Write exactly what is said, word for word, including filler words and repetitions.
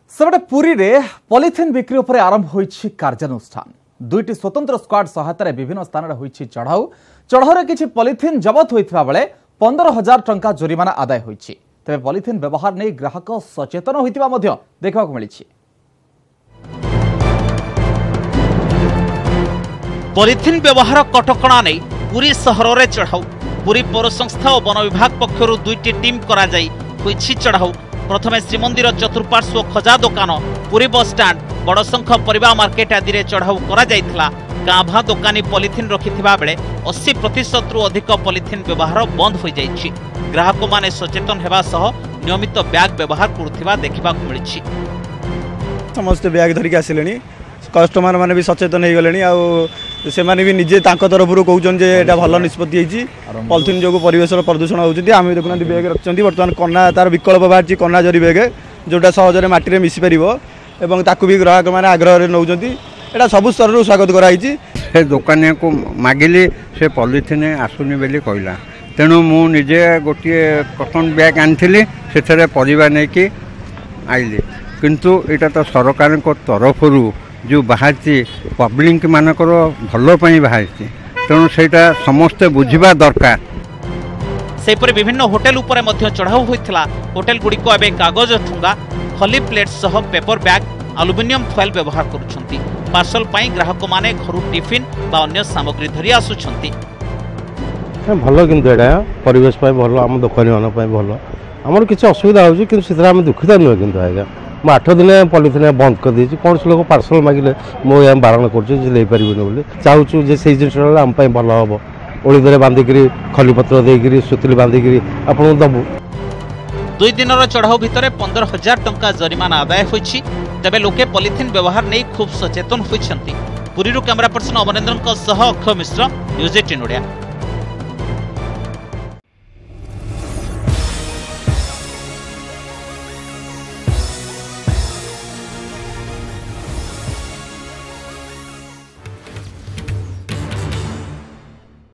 सेपटे पुरी रे पॉलिथिन बिक्री उपर आरंभ होइछि कार्यानुष्ठान। दुईटी स्वतंत्र स्क्वाड सहायतार विभिन्न स्थान में होइछि चढ़ाऊ चढ़ाऊ किछि पॉलिथिन जबत होइथिबा बेले पंद्रह हजार टंका जरिमाना आदाय होइछि। तेबे पॉलिथिन व्यवहार नहीं ग्राहक सचेतन होइथिबा मध्य देखा मिलिछि। पॉलिथिन व्यवहार कटकणा नहीं पुरी सहर में चढ़ाऊ पुरी पौर संस्था और वन विभाग पक्षर दुईटी टीम करा जाई होइछि चढ़ाऊ। प्रथमे श्रीमंदिर चतुर्पार्श्व खजा दुकान पुरी बस स्टाण्ड बड़शंख परिबा मार्केट आदि रे चढ़ाऊ करा जाइथिला। गाँभा दोकानी पॉलिथिन रखिथिबा बेले अस्सी प्रतिशत रु अधिक पॉलिथिन व्यवहार बंद हो जाइछि। ग्राहक माने सचेतन हेबा सह नियमित बैग व्यवहार करुथिबा देखिबा मिलिछि। समस्त बैग धरिक आसिलेनी कस्टमर माने भी सचेतन हो गले से माने भी निजे तांको तरफरु कहउछन जे एटा भलो निष्पत्ति होइछि। पॉलिथिन जोगु परिवेश प्रदूषण होउछि। आमे देखुना बैग रखछन्ती वर्तमान कन्ना तार विकल्प बाहरछि कन्ना जरी बैग जोटा सहजरे माटी रे मिसि परिबो एवं ताकु भी ग्राहक माने आग्रह रे नउछन्ती। एटा सब स्तर रु स्वागत कराइछि। से दुकानिया को मागिली से पॉलिथिन आसुनी बेली कहला तेणु मु निजे गोटे कटन बैग आनिथिली सेथरे परिबा नै कि आइली किंतु एटा तो सरकार को तरफरु जो बाहर पब्लिक मानकर भल बाहर तेणु से समस्ते बुझा दरकार। सेपरि विभिन्न होटेल उपरे मध्य चढ़ाऊ होइथिला। होटेल गुड़िक एवं कागज ठुंगा खली प्लेट सह पेपर बैग आलुमिनियम फॉइल व्यवहार करुछंती। पार्सल पाई ग्राहक माने घरु टिफिन बा अन्य सामग्री धरि आसुछंती। भल किंतु एटा परिवेश पाई भल आम दोकानी मान पाई भल हमर किछ असुविधा होउछि किंतु सिधरा हम दुखित नुह किंतु आज्ञा मैं आठ दिन पॉलिथिन बंद कर दी। कौन से लोग पार्सल मागिले मुझे बारण कर चाहूँ जे से जिन आम भल हम ओलिदे बांधिक खलीपत्र देकर सुतली बांधिक आपको दबू। दुई दिन चढ़ाऊ भितर पंद्रह हजार टंका जरिमाना आदाय होइछि। तेबे लोके पॉलिथिन व्यवहार नहीं खूब सचेतन होइछन्ति। पुरीरू camera person Amarendran Akshay Mishra news eighteen Odia.